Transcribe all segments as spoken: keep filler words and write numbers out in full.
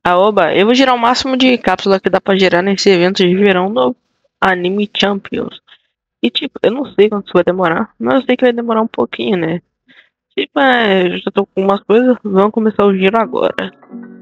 Ah, oba, eu vou girar o máximo de cápsula que dá pra girar nesse evento de verão do Anime Champions. E tipo, eu não sei quanto isso vai demorar, mas eu sei que vai demorar um pouquinho, né? Tipo, é, eu já tô com umas coisas, vamos começar o giro agora.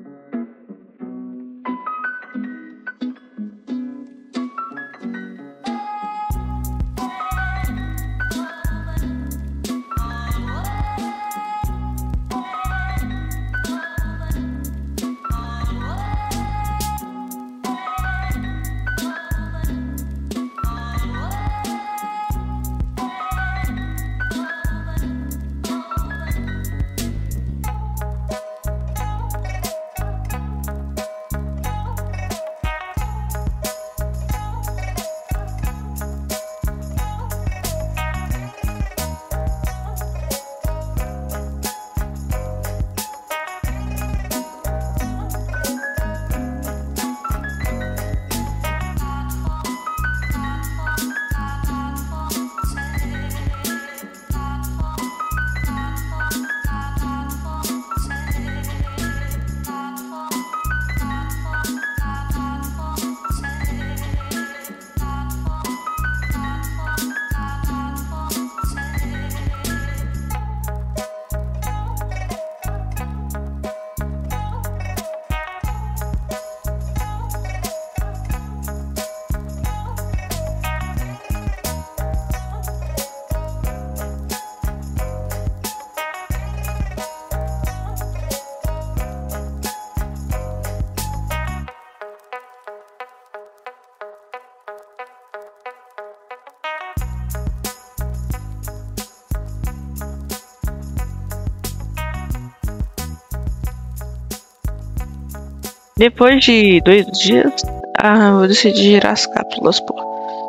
Depois de dois dias, ah, eu decidi girar as cápsulas, pô.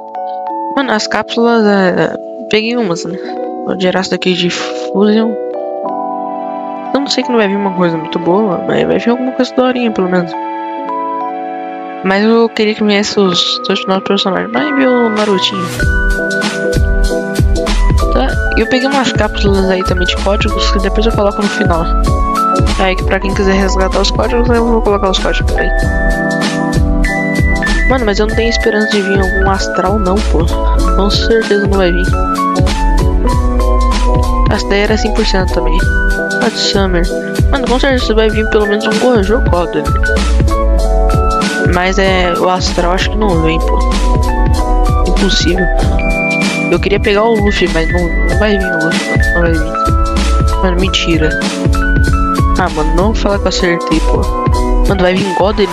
Mano, as cápsulas, é, peguei umas, né? Vou girar essa daqui de Fusion. Eu não sei que não vai vir uma coisa muito boa, mas vai vir alguma coisa daorinha, pelo menos. Mas eu queria que viesse os dois novos personagens. Vai ver o Narutinho. Tá, eu peguei umas cápsulas aí também de códigos que depois eu coloco no final. Aí que pra quem quiser resgatar os códigos, eu vou colocar os códigos aí. Mano, mas eu não tenho esperança de vir algum astral não, pô. Com certeza não vai vir. Essa daí era cem por cento também. Hot Summer. Mano, com certeza vai vir pelo menos um Gojo Koda. Mas é, o astral acho que não vem, pô. Impossível. Eu queria pegar o Luffy, mas não, não vai vir o Luffy, não, não vai vir. Mano, mentira. Ah, mano, não fala que eu acertei, pô. Mano, vai vir Godly.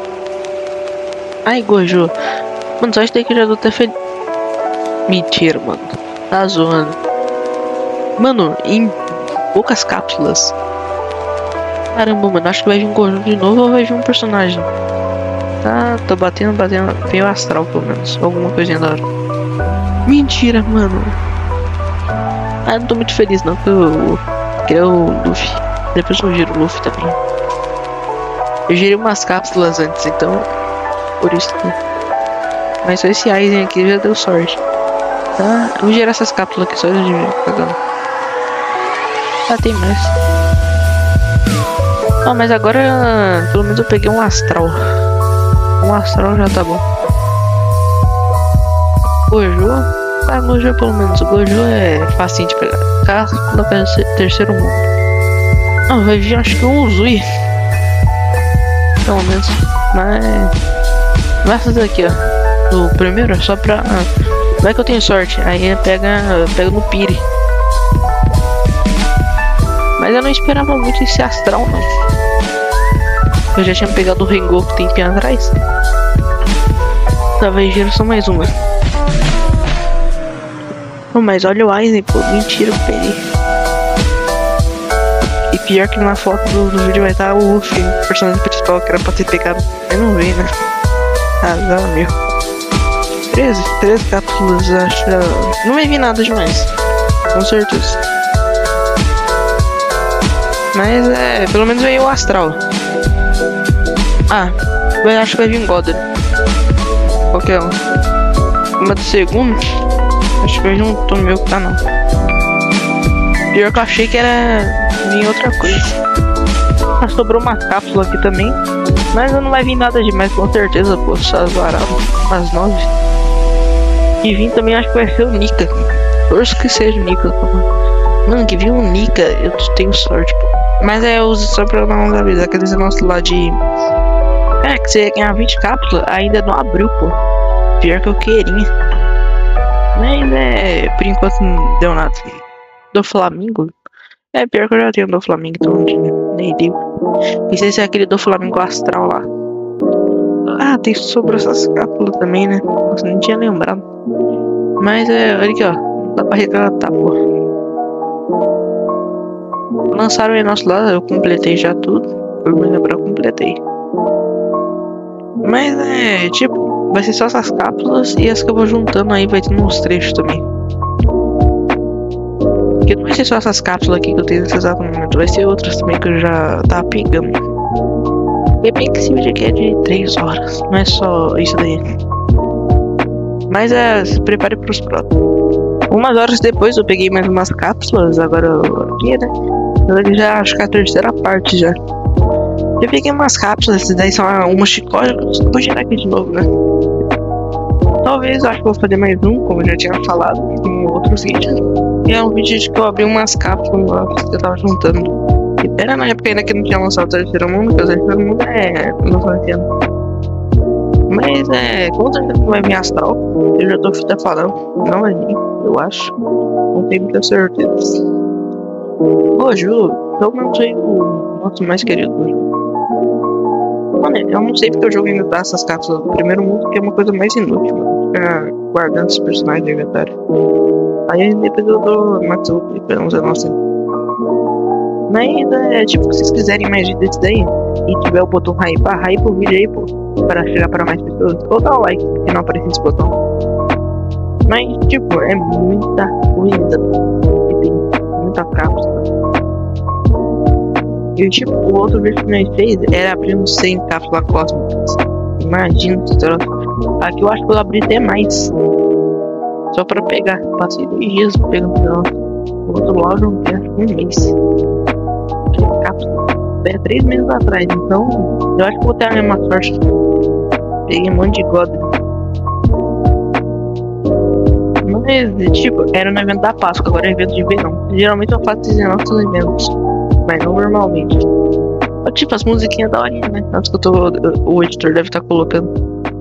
Ai, Gojo. Mano, só isso daí que eu já tô até feliz. Mentira, mano. Tá zoando. Mano, em poucas cápsulas. Caramba, mano, acho que vai vir Gojo de novo ou vai vir um personagem. Tá, tô batendo, batendo. Veio astral, pelo menos. Alguma coisinha da hora. Mentira, mano. Ah, não tô muito feliz, não. Que eu queria o Luffy. Depois eu giro o Luffy também. Eu girei umas cápsulas antes, então. Por isso que. Mas só esse Aizen aqui já deu sorte. Tá? Eu vou girar essas cápsulas aqui só de cagando. Ah, tem mais. Ah, mas agora pelo menos eu peguei um astral. Um astral já tá bom. Gojo? Ah, Gojo pelo menos. O Gojo é facinho de pegar. Cápsula terceiro mundo. Ah, vai vir acho que um Uzui. Pelo menos. Mas. Vai fazer aqui, ó. O primeiro é só pra. Vai que eu tenho sorte. Aí pega. Pega no Pire. Mas eu não esperava muito esse astral, não. Eu já tinha pegado o Rengoku tempinho atrás. Talvez giro só mais uma. Oh, mas olha o Aizen, pô. Mentira, eu peguei. E pior que na foto do, do vídeo vai estar o Luffy, o personagem principal, que era pra ter pegado. Eu não vi, né? Azar meu. treze, treze cápsulas, acho. Não vai vir nada demais. Com certeza. Mas é, pelo menos veio o astral. Ah, eu acho que vai vir Godly. Qualquer um. Uma do segundo. Acho que vai vir um Tom meu que tá não. Pior que eu achei que era vir outra coisa. Ah, sobrou uma cápsula aqui também. Mas não vai vir nada demais, com certeza, pô. Só varado às nove. E vim também, acho que vai ser o Nika. Torço que seja o Nika. Mano, que viu o Nika, eu tenho sorte, pô. Mas é, eu uso só pra não avisar. Aqueles negócios lá de. É, que você ganhar vinte cápsulas, ainda não abriu, pô. Pior que eu queria. Mas é. Por enquanto não deu nada. Do Flamengo? É, pior que eu já tenho do Flamengo, então nem deu. Não sei se é aquele do Flamengo Astral lá. Ah, tem sobre essas cápsulas também, né? Nossa, nem tinha lembrado. Mas é, olha aqui, ó. Não dá pra retratar, pô. Lançaram aí nosso lado, eu completei já tudo. Por me lembrar, eu completei. Mas é, tipo, vai ser só essas cápsulas e as que eu vou juntando aí vai ter uns trechos também. Porque não vai ser só essas cápsulas aqui que eu tenho nesse exato momento, vai ser outras também que eu já tava pegando. É bem que esse vídeo aqui é de três horas, não é só isso daí. Mas é, se prepare para os próximos. Umas horas depois eu peguei mais umas cápsulas, agora eu, aqui, né? Eu já acho que é a terceira parte já. Eu peguei umas cápsulas, essas daí são uma chicote, eu vou girar aqui de novo, né? Talvez eu acho que vou fazer mais um, como eu já tinha falado em outros vídeos. E é um vídeo de que eu abri umas cápsulas lá que eu tava juntando. E era na época ainda que não tinha lançado o Terceiro Mundo, porque o Terceiro Mundo é lançado esse ano. Mas é, com certeza não vai vir Astral. Eu já tô até falando, não vai vir, eu acho. Não tenho muita certeza. Ô, Ju, pelo menos aí o nosso mais querido. Mano, eu não sei porque o jogo ainda dá essas cápsulas do Primeiro Mundo, que é uma coisa mais inútil, mano. Ficar guardando esses personagens no inventário. Aí depois eu dou Max Up pra não ser nossa. Mas é tipo, se vocês quiserem mais vídeos desse daí e tiver o botão hypar, hype o vídeo aí, pô, para chegar para mais pessoas, ou dá o like se não aparecer esse botão. Mas tipo, é muita coisa e tem muita cápsula. E tipo, o outro vídeo que nós fez era abrindo cem cápsulas cósmicas. Imagina esse troço. Aqui eu acho que eu abri até mais. Só pra pegar. Passei dois dias pegando ela. O outro lá eu não tenho um mês. Cápsula. É três meses atrás. Então eu acho que vou ter a mesma sorte. Peguei um monte de Goblin. Mas tipo, era no evento da Páscoa, agora é evento de verão. Geralmente eu faço esses nossos eventos, mas não normalmente. Tipo, as musiquinhas da horinha, né? Antes que eu tô, o editor deve estar colocando.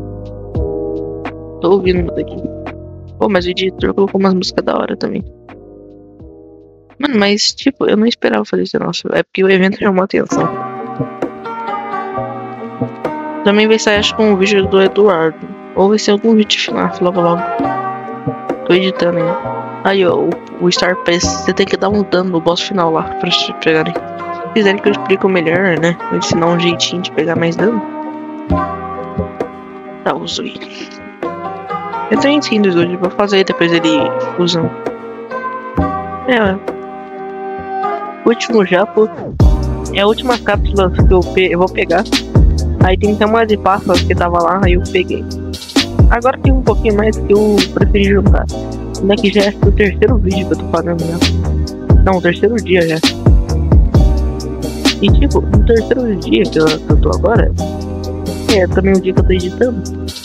Tô ouvindo isso daqui. Pô, mas o editor colocou umas músicas da hora também. Mano, mas tipo, eu não esperava fazer isso, nossa. É porque o evento chamou a atenção. Também vai sair, acho que um vídeo do Eduardo. Ou vai ser algum vídeo final, logo logo. Tô editando ainda. Aí, ó, o, o Star Pass, você tem que dar um dano no boss final lá pra te pegarem. Se quiserem que eu explique melhor, né? Vou ensinar um jeitinho de pegar mais dano. Tá, uso ele. Eu tenho ensinos hoje, vou fazer depois ele usando. É, o último já, pô. É a última cápsula que eu, pe eu vou pegar. Aí tem até uma de pássaros que tava lá, aí eu peguei. Agora tem um pouquinho mais que eu preferi juntar. Ainda que já é o terceiro vídeo que eu tô fazendo, né? Não, o terceiro dia já. E tipo, no terceiro dia que eu, que eu tô agora, é também o dia que eu tô editando.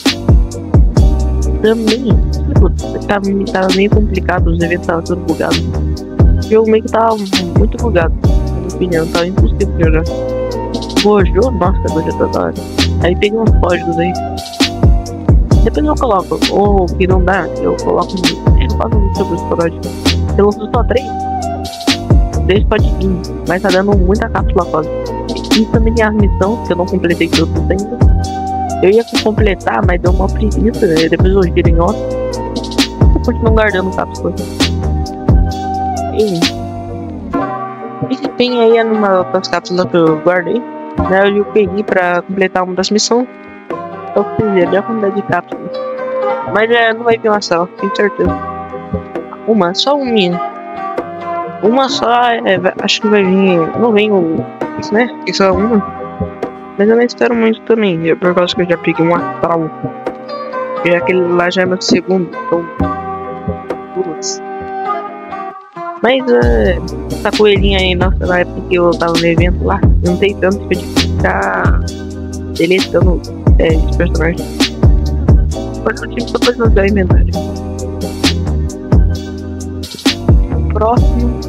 Também, tipo, tava, tava meio complicado, os eventos estavam tudo bugados. O jogo meio que tava muito bugado, na minha opinião, tava impossível de jogar. O jogo, nossa, agora já tá da hora. Aí peguei uns códigos aí. Depois eu coloco, ou que não dá, eu coloco um. Eu faço um vídeo sobre os códigos. Eu lanço só três. Três códigos, mas tá dando muita cápsula código. E também tem as missões, que eu não completei tudo ainda. Eu ia completar, mas deu uma preguiça, né? Depois eu giro em off. Eu continuo guardando cápsula. E, e se tem aí numa das cápsulas que eu guardei, né? Eu peguei pra completar uma das missões. Eu fiz ali a quantidade de cápsulas. Mas é, não vai vir uma só, tenho certeza. Uma, só uma. Uma só, é, acho que vai vir. Não vem o. Né? Que só uma. Mas eu não espero muito também. Eu, por causa que eu já peguei um astral. E aquele lá já é meu segundo. Então. Duas. Mas é. Essa coelhinha aí, nossa, na época que eu tava no evento lá, eu não sei tanto que eu tive que ficar deletando é, esse personagem. Mas eu tive só pra fazer o inventário. Próximo.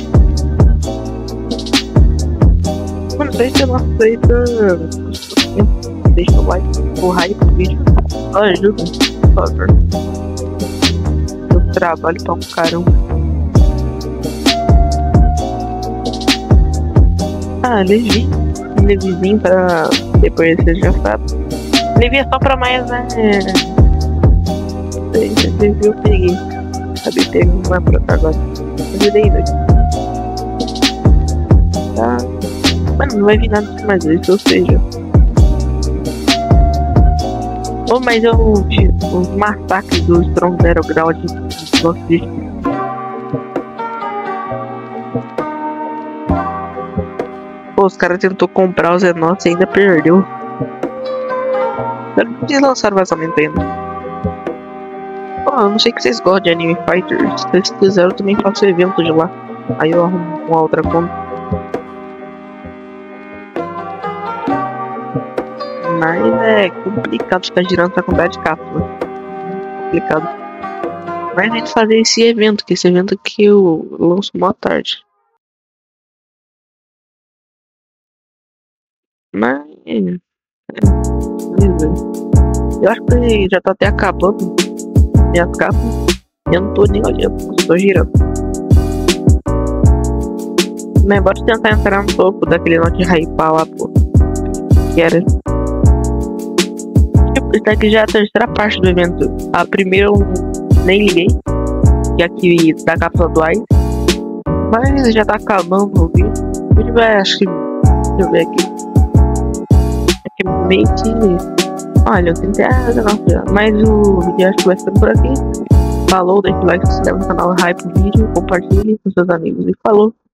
Mano, se você não aceita, deixa o like, o hype do vídeo. Só ajuda, por favor. Eu trabalho pra um caramba. Ah, Levi. Levizinho pra. Depois vocês já sabem. Levi é só pra mais, né? Levi eu peguei. Acabei pegando uma pra cá agora. Ajudei, velho. Tá. Mano, não vai vir nada mais isso, ou seja. Oh, mas eu vi os massacres do Strong Zero Grau de Lost City. Pô, os caras tentou comprar o Xenos e ainda perdeu. Eles lançaram vazamento ainda. Pô, eu não sei que vocês gostam de Anime Fighters. Se vocês quiserem, eu também faço evento de lá. Aí eu arrumo uma outra conta. Mas é complicado ficar girando essa quantidade de cápsula. Complicado. Mas a gente fazer esse evento, que esse evento aqui eu lanço uma tarde. Mas é, eu acho que já tá até acabando minhas cápsulas. Eu não tô nem olhando, eu tô girando. Mas bora tentar entrar no topo daquele note hypar lá, pô. Que era. Isso aqui já é a terceira parte do evento. A primeira eu nem liguei, que é aqui da cápsula do Ice. Mas já tá acabando o vídeo. O vídeo vai, acho que. Deixa eu ver aqui. É que meio que. Olha, eu tentei. Ah, não, mas o vídeo acho que vai ficando por aqui. Falou, deixa o like, se inscreve no canal, hype o vídeo, compartilhe com seus amigos e falou.